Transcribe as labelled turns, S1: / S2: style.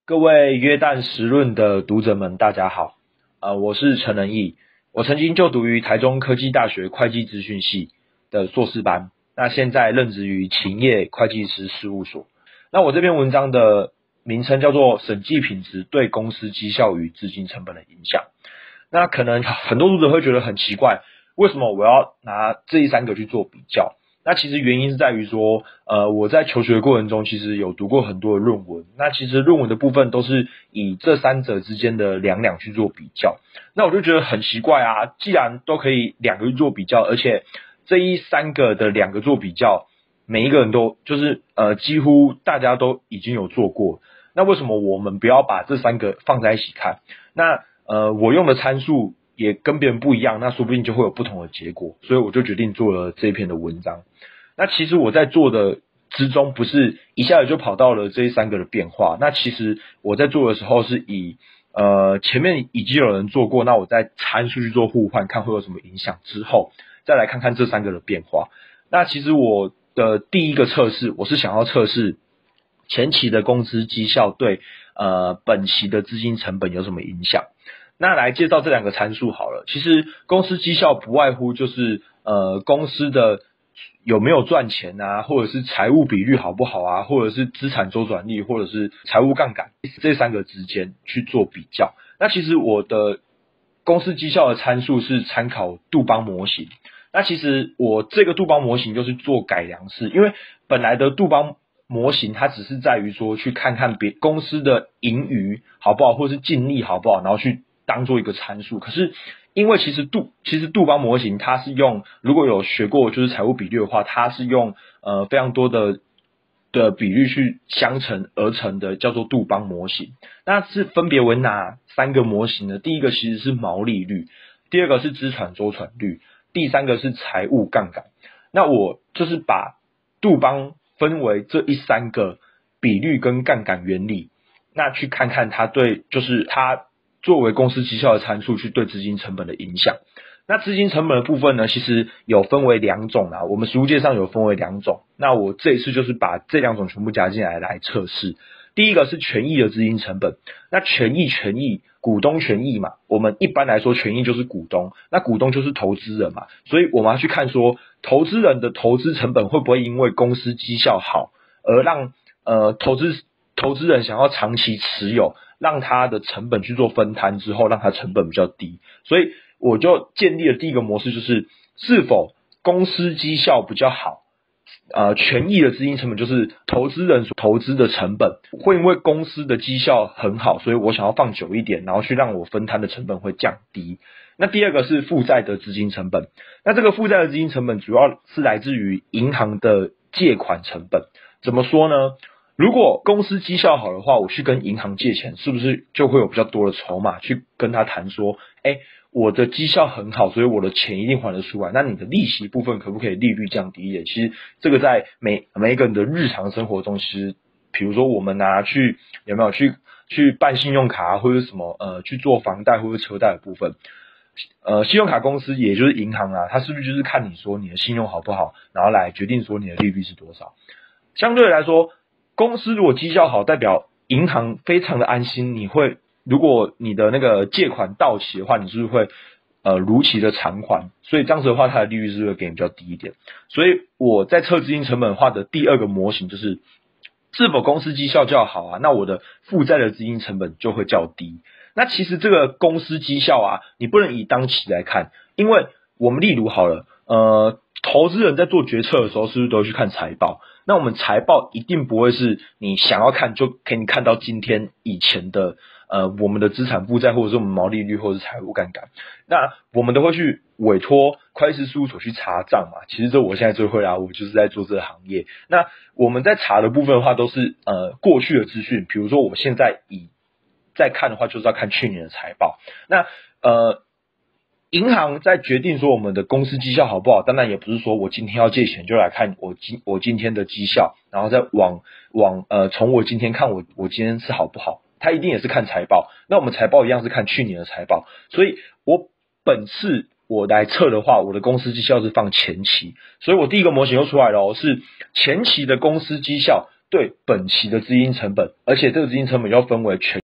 S1: 各位约旦时论的读者们，大家好，我是陈仁义，我曾经就读于台中科技大学会计资讯系的硕士班，那现在任职于勤业会计师事务所。那我这篇文章的名称叫做审计品质对公司绩效与资金成本的影响。那可能很多读者会觉得很奇怪，为什么我要拿这三个去做比较？那其实原因是在于说，我在求学的过程中，其实有读过很多的论文。那其实论文的部分都是以这三者之间的两去做比较。那我就觉得很奇怪啊，既然都可以两个去做比较，而且这三个的两个做比较，每一个人都就是几乎大家都已经有做过。那为什么我们不要把这三个放在一起看？那我用的参数也跟别人不一样，那说不定就会有不同的结果，所以我就决定做了这一篇的文章。那其实我在做的之中，不是一下子就跑到了这三个的变化。那其实我在做的时候是以前面已经有人做过，那我在参数去做互换，看会有什么影响之后，再来看看这三个的变化。那其实我的第一个测试，我是想要测试前期的公司绩效对本期的资金成本有什么影响。那来介绍这两个参数好了。其实公司绩效不外乎就是公司的有没有赚钱啊，或者是财务比率好不好啊，或者是资产周转率，或者是财务杠杆，这三个之间去做比较。那其实我的公司绩效的参数是参考杜邦模型。那其实我这个杜邦模型就是做改良式，因为本来的杜邦模型它只是在于说去看看别公司的盈余好不好，或是净利好不好，然后去当做一个参数。可是因为其实杜邦模型它是用，如果有学过就是财务比率的话，它是用非常多的比率去相乘而成的，叫做杜邦模型。那是分别为哪三个模型呢？第一个其实是毛利率，第二个是资产周转率，第三个是财务杠杆。那我就是把杜邦分为这三个比率跟杠杆原理，那去看看它对，就是它作为公司绩效的参数去对资金成本的影响。那资金成本的部分呢，其实有分为两种啦，我们实务界上有分为两种。那我这一次就是把这两种全部加进来测试。第一个是权益的资金成本。那权益股东权益嘛，我们一般来说权益就是股东，那股东就是投资人嘛，所以我们要去看说投资人的投资成本会不会因为公司绩效好而让投资人想要长期持有，让他的成本去做分摊之后，让他成本比较低。所以我就建立了第一个模式，就是是否公司绩效比较好，权益的资金成本就是投资人所投资的成本，会因为公司的绩效很好，所以我想要放久一点，然后去让我分摊的成本会降低。那第二个是负债的资金成本。那这个负债的资金成本主要是来自于银行的借款成本。怎么说呢？如果公司绩效好的话，我去跟银行借钱，是不是就会有比较多的筹码去跟他谈说，我的绩效很好，所以我的钱一定还得出来。那你的利息部分可不可以利率降低一点？其实这个在每一个人的日常生活中，其实比如说我们有没有去办信用卡或者什么去做房贷或者车贷的部分，信用卡公司也就是银行啊，它是不是就是看你说你的信用好不好，然后来决定说你的利率是多少？相对来说，公司如果绩效好，代表银行非常的安心，如果你的那个借款到期的话，你是不是会如期的偿还？所以这样子的话，它的利率是不是会给你比较低一点？所以我在测资金成本化的第二个模型就是，是否公司绩效较好啊？那我的负债的资金成本就会较低。那其实这个公司绩效啊，你不能以当期来看，因为我们例如好了，投资人在做决策的时候，是不是都会去看财报？那我们财报一定不会是你想要看就可以看到今天以前的我们的资产负债，或者是我们毛利率，或者是财务杠杆。那我们都会去委托会计师事务所去查账嘛。其实这我现在最会啦，我就是在做这个行业。那我们在查的部分的话，都是过去的资讯，比如说我现在再看的话，就是要看去年的财报。那银行在决定说我们的公司绩效好不好，当然也不是说我今天要借钱就来看我今天的绩效，然后再从我今天看我今天是好不好，他一定也是看财报。那我们财报一样是看去年的财报，所以本次我来测的话，我的公司绩效是放前期，所以我第一个模型又出来了是前期的公司绩效对本期的资金成本，而且这个资金成本要分为全